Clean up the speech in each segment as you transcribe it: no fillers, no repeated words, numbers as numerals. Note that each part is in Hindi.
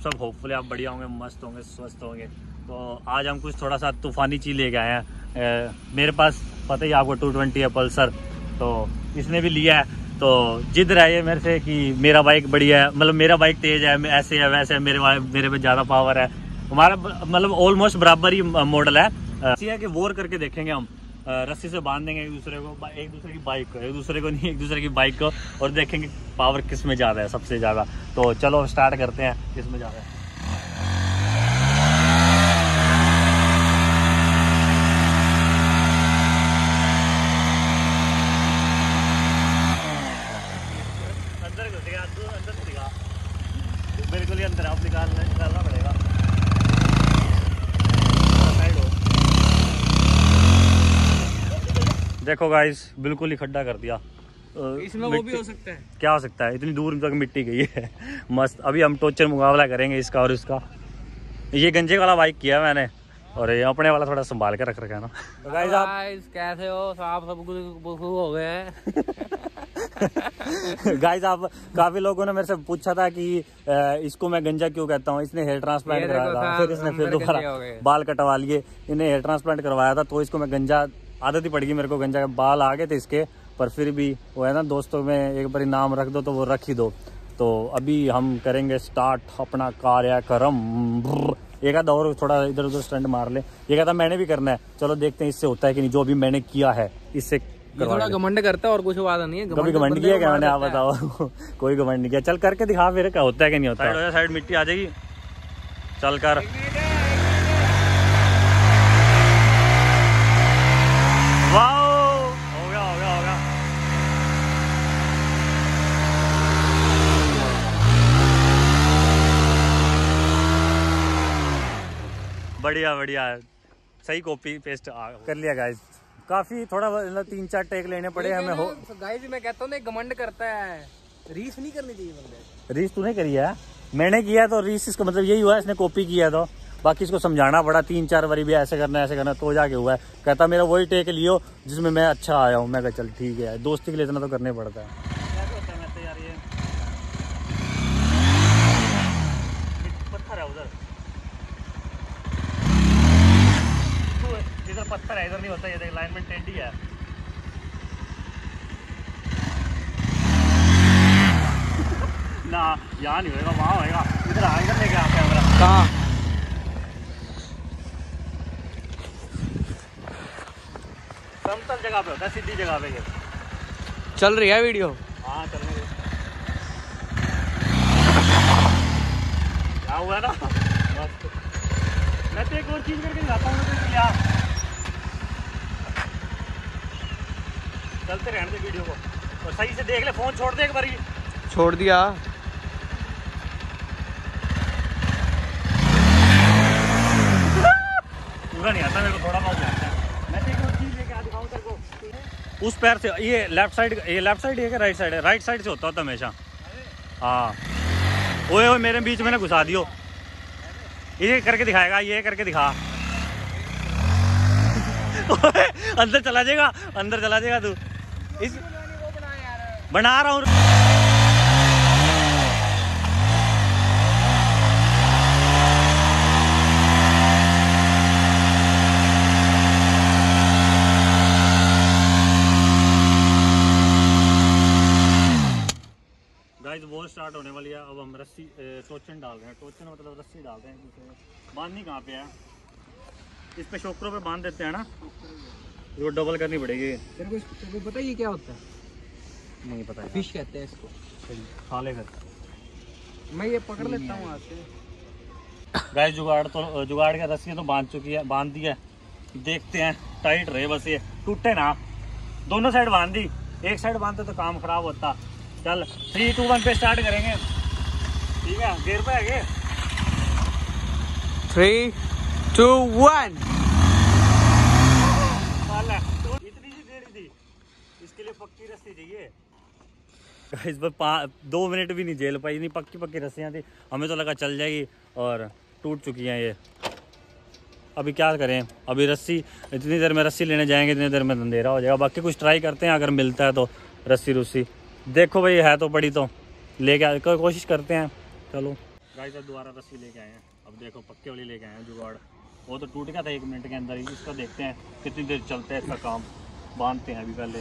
सब होपफुली आप बढ़िया होंगे, मस्त होंगे, स्वस्थ होंगे। तो आज हम कुछ थोड़ा सा तूफ़ानी चीज़ लेके आए हैं। मेरे पास पता ही आपको 220 है पल्सर, तो इसने भी लिया है। तो जिद रहा है मेरे से कि मेरा बाइक बढ़िया है, मतलब मेरा बाइक तेज़ है, ऐसे है वैसे है, मेरे पे ज़्यादा पावर है। हमारा मतलब ऑलमोस्ट बराबर ही मॉडल है। ऐसी है कि वोर करके देखेंगे हम, रस्सी से बांध देंगे एक दूसरे को, एक दूसरे की बाइक को, एक दूसरे को नहीं, एक दूसरे की बाइक को, और देखेंगे पावर किस में ज़्यादा है, सबसे ज़्यादा। तो चलो स्टार्ट करते हैं, किस में ज़्यादा है। अंदर घुसेगा, अंदर दिखा, बिल्कुल ही अंदर, आप निकालना पड़ेगा। देखो गाइस, बिल्कुल ही खड्डा कर दिया। इसमें वो भी हो सकता है, क्या हो सकता है, इतनी दूर तक मिट्टी गई है। मस्त। अभी हम टोचर मुकाबला करेंगे इसका और इसका। ये गंजे वाला बाइक किया मैंने, और ये अपने वाला थोड़ा संभाल के रख रखा है ना। तो गाइस आप कैसे हो, साफ सब कुछ हो गए हैं। गाइस आप, काफी लोगों ने मेरे से पूछा था कि इसको मैं गंजा क्यों कहता हूँ। इसने हेयर ट्रांसप्लांट करवाया था, फिर इसने फिर दोबारा बाल कटवा लिए, इन्हें हेयर ट्रांसप्लांट करवाया था, तो इसको मैं गंजा, आदत ही पड़ गई मेरे को गंजा के। बाल आ गए थे इसके, पर फिर भी वो है ना, दोस्तों में एक बार नाम रख दो तो वो रख ही दो। तो अभी हम करेंगे स्टार्ट अपना कार्यक्रम। एक आधा और थोड़ा इधर उधर स्टंट मार ले, ये कहता मैंने भी करना है। चलो देखते हैं इससे होता है कि नहीं, जो अभी मैंने किया है इससे। थोड़ा घमंड करता है और कुछ बात नहीं है। कभी घमंड किया क्या मैंने, आप बताओ। कोई घमंड नहीं किया। चल करके दिखा फिर, क्या होता है कि नहीं होता। साइड मिट्टी आ जाएगी, चल कर। वाह, हो गया हो गया हो गया। बढ़िया बढ़िया, सही कॉपी पेस्ट कर लिया गाइस। काफी थोड़ा 3-4 टेक लेने पड़े हमें। हो गाइस मैं कहता हूँ ना, घमंड करता है, रीस नहीं करनी चाहिए बंदे। रीस तूने करी है, मैंने किया तो रीस इसका मतलब यही हुआ, इसने कॉपी किया। तो बाकी इसको समझाना पड़ा 3-4 बारी भी, ऐसे करना तो जाके हुआ है। कहता मेरा वही टेक लियो जिसमें मैं अच्छा आया हूँ। मैं कहा चल ठीक है, दोस्ती के लिए इतना तो करने पड़ता है। पत्थर है उधर, इधर पत्थर है, इधर नहीं होता। ये देख, लाइनमेंट टेंडी है। ना यहाँ नहीं होएगा, वहाँ होएगा। इधर आ, इधर लेके आते हैं। कहाँ? समतल जगह पे होता है, सीधी जगह पे। चल रही है वीडियो? हाँ चल रही है। क्या हुआ ना, मस्त। मैं तो एक और चीज करके दिखाता हूँ क्या। चलते रहने दे वीडियो को, और सही से देख ले। फोन छोड़ दे एक बार। छोड़ दिया। पूरा नहीं आता मेरे को, थोड़ा बहुत आता है। मैं तो एक और चीज लेके आ दिखाऊं तेरे को। उस पैर से, ये लेफ्ट साइड है कि राइट साइड है? राइट साइड से होता है हमेशा। हाँ, ओए ओए मेरे बीच में ना घुसा दियो। ये करके दिखाएगा, ये करके दिखा। अंदर चला जाएगा तू। इस बना रहा हूँ। गाइस वो स्टार्ट होने वाली है। अब हम रस्सी टोचन डाल रहे हैं। टोचन मतलब रस्सी डाल रहे हैं। बांधनी कहाँ पे है? इस पे शोकरों पे बांध देते हैं ना, वो डबल करनी पड़ेगी। तेरे को पता है ये क्या होता है? नहीं पता है। फिश कहते हैं इसको। खा ले फिर, मैं ये पकड़ लेता हूँ हाथ से। गाइस जुगाड़ का रस्सी तो बांध दी है। देखते हैं, टाइट रहे बस, ये टूटे ना। दोनों साइड बांध दी, एक साइड बांधते तो काम खराब होता। चल 3, 2, 1 पे स्टार्ट करेंगे, ठीक है? गियर पे आगे 3, 2, 1। इतनी सी देरी थी, इसके लिए पक्की रस्सी चाहिए। इस पर 2 मिनट भी नहीं झेल पाई, इतनी पक्की रस्सियाँ थी। हमें तो लगा चल जाएगी, और टूट चुकी हैं ये। अभी क्या करें, अभी रस्सी, इतनी देर में रस्सी लेने जाएंगे, इतनी देर में अंधेरा हो जाएगा। बाकी कुछ ट्राई करते हैं, अगर मिलता है तो रस्सी रुस्सी। देखो भाई है तो बड़ी, तो लेके कोशिश करते हैं। चलो गाइस अब दोबारा रस्सी लेके आए हैं। अब देखो पक्के वाली लेके आए हैं जुगाड़। वो तो टूट गया था 1 मिनट के अंदर ही। इसका देखते हैं कितनी देर चलता है इसका काम। बांधते हैं अभी पहले।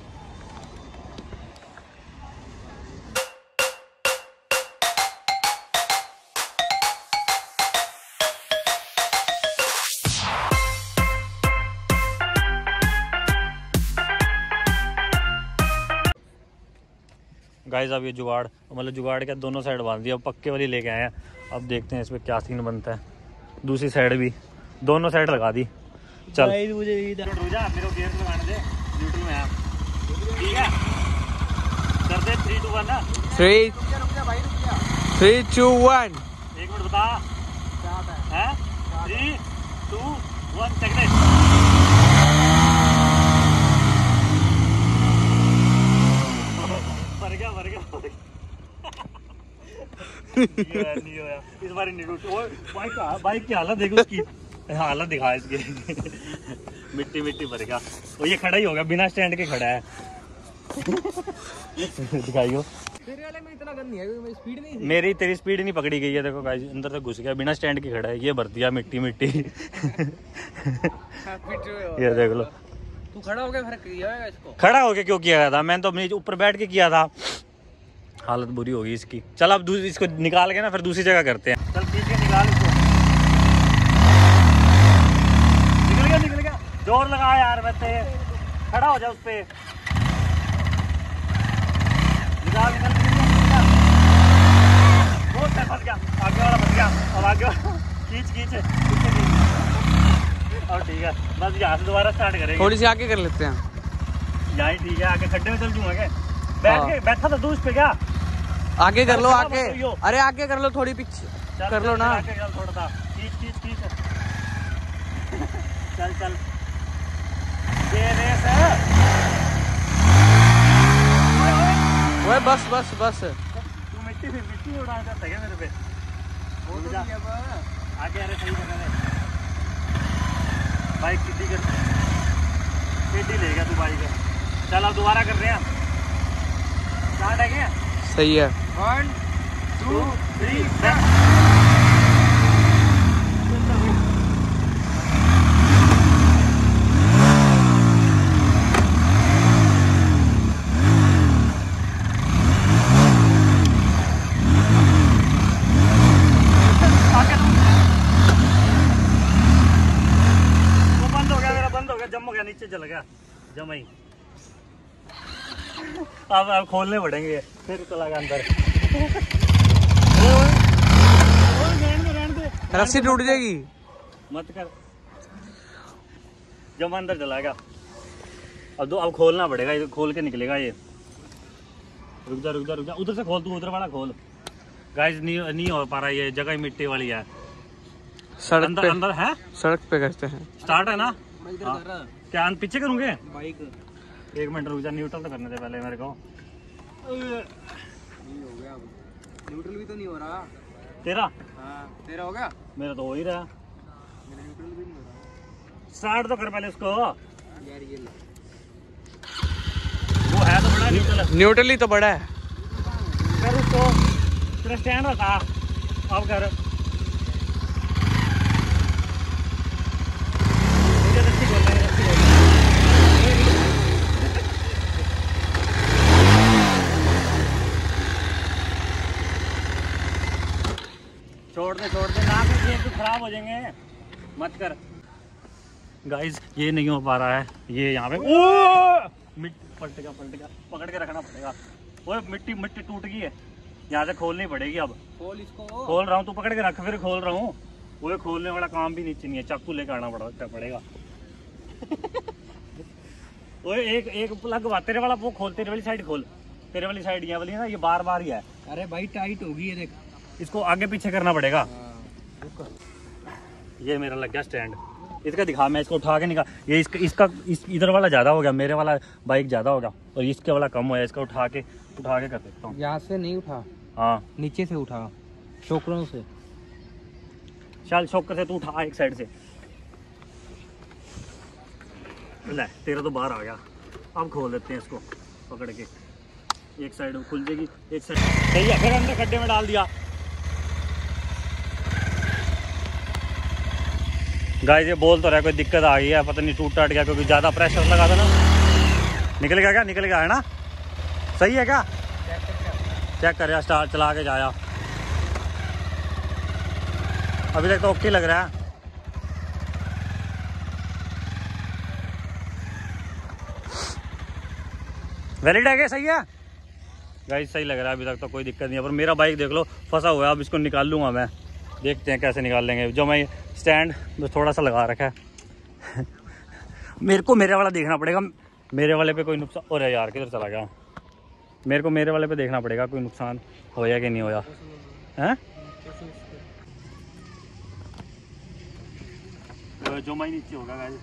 गाइस अब ये जुगाड़ मतलब जुगाड़ के दोनों साइड बांध दिया। अब पक्के वाली लेके आए हैं। अब देखते हैं इसमें क्या सीन बनता है। दूसरी साइड भी दोनों साइड लगा दी। चल मुझे मेरे गियर लगाने दे। न्यूट्रल में आप ठीक है कर दे 3 2 1 ना 3 2 1 एक मिनट बता है 3 2 1 चेक दे। भर गया नहीं होया इस बार नहीं टूट। बाइक की हालत देखो उसकी हालत दिखा इसकी मिट्टी भर गया। वो ये खड़ा ही होगा बिना स्टैंड के खड़ा है। दिखाइयो तेरे वाले में इतना गन नहीं है क्योंकि स्पीड नहीं थी। मेरी तेरी स्पीड नहीं पकड़ी गई है। देखो गाइस अंदर तक घुस गया बिना स्टैंड के खड़ा है। ये भर दिया मिट्टी ये देख लो। तू खड़ा होके फिर किया है इसको? खड़ा होके क्यों किया था? मैंने तो अपने ऊपर बैठ के किया था। हालत बुरी होगी इसकी। चल अब इसको निकाल के ना फिर दूसरी जगह करते हैं। चल खींच के निकाल इसको। निकल गया जोर लगा यार। वैसे खड़ा हो जा उस पे। निकाल फंस गया। आगे वाला फंस गया। अब आगे वाला खींच और ठीक है बस यहाँ से दोबारा स्टार्ट करेंगे। थोड़ी सी आगे कर लेते हैं यहाँ ही ठीक है। आगे खड्डे में चल जाऊंगा बैठा था तू इस पे क्या? आगे कर लो आगे। अरे आगे कर लो थोड़ी पीछे कर लो ना। थोड़ा सा खींच चल ये रेस है। ओए बस तू मिट्टी उड़ा करता है मेरे पे। आगे अरे सही जगह बाइक सीधी ले गया तू बाइक। चल अब दोबारा कर रहे हैं। स्टार्ट है क्या? सही है 1 2 3 बंद हो गया जम हो गया नीचे चल गया जमा ही। अब खोलने पड़ेंगे फिर चला गया अंदर। रस्सी टूट जाएगी मत कर। जब अंदर चला गया अब खोलना पड़ेगा। ये खोल के निकलेगा ये। रुक जा उधर से खोल। तू उधर वाला खोल। गाइस नहीं हो पा रहा। ये जगह मिट्टी वाली है। सड़क अंदर है। सड़क पे करते हैं। स्टार्ट है ना? क्या पीछे करूंगे बाइक? 1 मिनट रुक जा। न्यूट्रल तो करने दे पहले मेरे को। नहीं हो गया न्यूट्रल भी तो नहीं हो रहा तेरा। हाँ तेरा हो गया। मेरा तो हो ही रहा। मेरा न्यूट्रल भी नहीं हो रहा। स्टार्ट तो कर पहले उसको यार ये वो है तो बड़ा न्यूट्रल ही तो बड़ा है। कर उसको तेरा स्टैंड रखा। अब कर छोड़ दे ना तो खराब हो जाएंगे। मत कर गाइस। ये नहीं हो पा रहा है। ये यहाँ पे पलट गया पकड़ के रखना पड़ेगा। वो मिट्टी टूट गई है। यहाँ से खोलनी पड़ेगी। अब खोल इसको। खोल रहा हूँ तू पकड़ के रख। फिर खोल रहा हूँ। वो खोलने वाला काम भी नीचे नहीं है। चाकू लेकर आना पड़ेगा। वो एक प्लग तेरे वाला वो खोल। तेरे वाली साइड खोल। तेरे वाली साइड ये वाली है ना। ये बार ही है। अरे भाई टाइट होगी ये देख। इसको आगे पीछे करना पड़ेगा। ये मेरा लग गया स्टैंड। इसका दिखा। मैं इसको उठा के निकाल। ये इसका इधर वाला ज्यादा हो गया। मेरे वाला बाइक ज्यादा होगा और इसके वाला कम होया। इसका उठा के कर सकता हूँ। यहाँ से नहीं उठा। हाँ नीचे से उठा शोकरों से। चल शोकर से तू उठा एक साइड से। ले तेरा तो बाहर आ गया। अब खोल देते हैं इसको पकड़ के। एक साइड खुल जाएगी एक साइड। सही है। फिर अंदर खड्डे में डाल दिया। गाइस ये बोल तो रहा है कोई दिक्कत आ गई है, पता नहीं टूट टाट गया क्योंकि ज़्यादा प्रेशर लगा था ना। निकल गया क्या? निकल गया है ना? सही है क्या? चेक कर यार, स्टार्ट चला के जाया। अभी तक तो ओके लग रहा है। वैलिड है क्या? सही है गाइस, सही लग रहा है अभी तक तो कोई दिक्कत नहीं है। पर मेरा बाइक देख लो फंसा हुआ है, अब इसको निकाल लूँगा मैं। देखते हैं कैसे निकाल लेंगे। जो मैं स्टैंड बस थोड़ा सा लगा रखा है मेरे को मेरे वाला देखना पड़ेगा, मेरे वाले पे कोई नुकसान। अरे यार किधर चला गया? मेरे को मेरे वाले पे देखना पड़ेगा कोई नुकसान होया कि नहीं होया है। तो जो मैं नीचे होगा गाइस।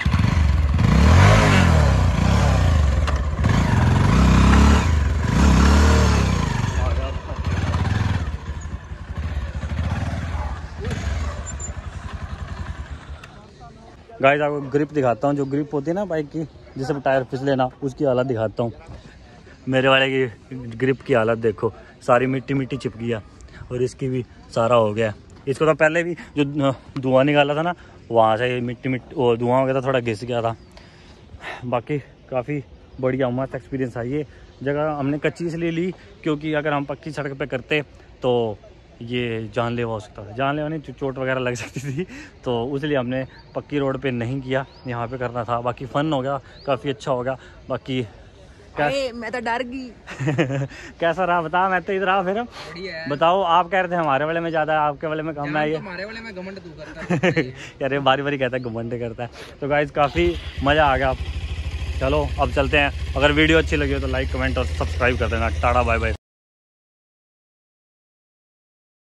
गाइस आपको ग्रिप दिखाता हूँ, जो ग्रिप होती है ना बाइक की, जिससे टायर फिसले ना, उसकी हालत दिखाता हूँ। मेरे वाले की ग्रिप की हालत देखो, सारी मिट्टी मिट्टी चिप गया और इसकी भी सारा हो गया। इसको तो पहले भी जो धुआं निकाला था ना, वहाँ से मिट्टी वो धुआं हो गया था, थोड़ा घिस गया था। बाकी काफ़ी बढ़िया मस्त एक्सपीरियंस है। ये जगह हमने कच्ची इसलिए ली क्योंकि अगर हम पक्की सड़क पे करते तो ये जानलेवा हो सकता था, जानलेवा नहीं चोट वगैरह लग सकती थी, तो इसलिए हमने पक्की रोड पे नहीं किया, यहाँ पे करना था। बाकी फ़न हो गया, काफ़ी अच्छा हो गया। बाकी मैं तो डर गई कैसा रहा बता? मैं तो इधर आ फिर बताओ। आप कह रहे थे हमारे वाले में ज़्यादा है, आपके वाले में कम है। ये हमारे वाले में घमंड तू करता है यार बारी बारी कहता है घमंड करता है। तो गाइस काफ़ी मज़ा आ गया। चलो अब चलते हैं। अगर वीडियो अच्छी लगी हो तो लाइक कमेंट और सब्सक्राइब कर देना। Tata bye bye.